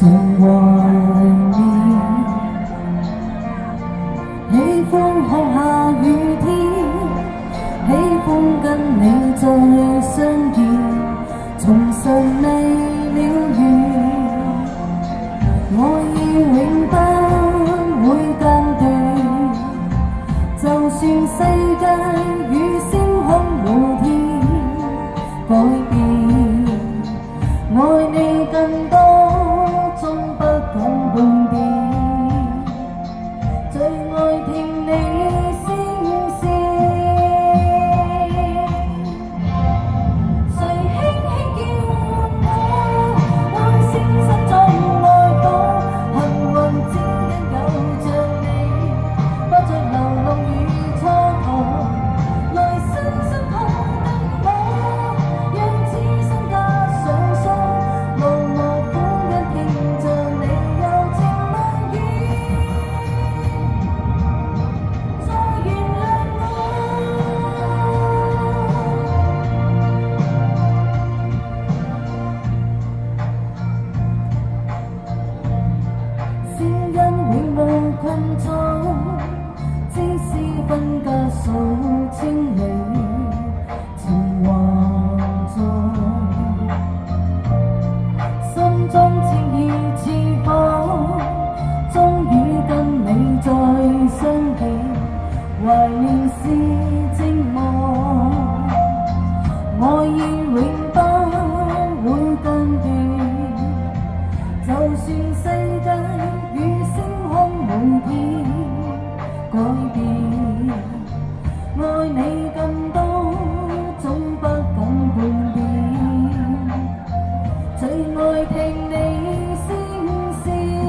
情懷念，喜歡看下雨天，喜歡跟你再相見，從神未了緣，愛意永不會間斷，就算世界與星空和天改變，愛你更多。 困阻，只是分隔數千里，情還在，心中熾熱似火，終於跟你再相見，懷念是寂寞，愛意永不會間斷，就算世界與星空無天改變，愛你更多，總不敢叛變，最愛聽你聲線，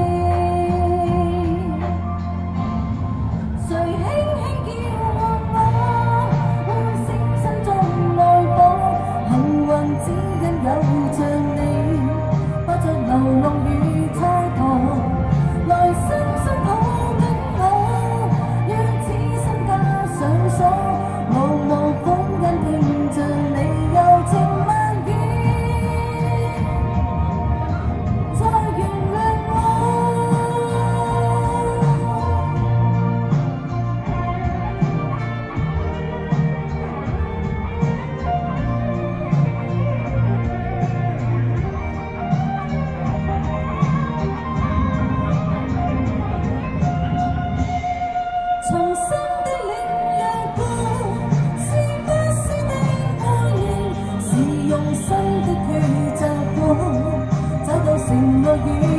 誰輕輕叫喚我，喚醒心中愛火，幸運只因有着你，不再流浪與蹉跎。 來深深抱緊我，讓此生加上鎖，默默感恩聽着你柔情蜜語，再原諒我。重新的領略過，是不是的愛戀，是用心的抉擇過，找到承諾與。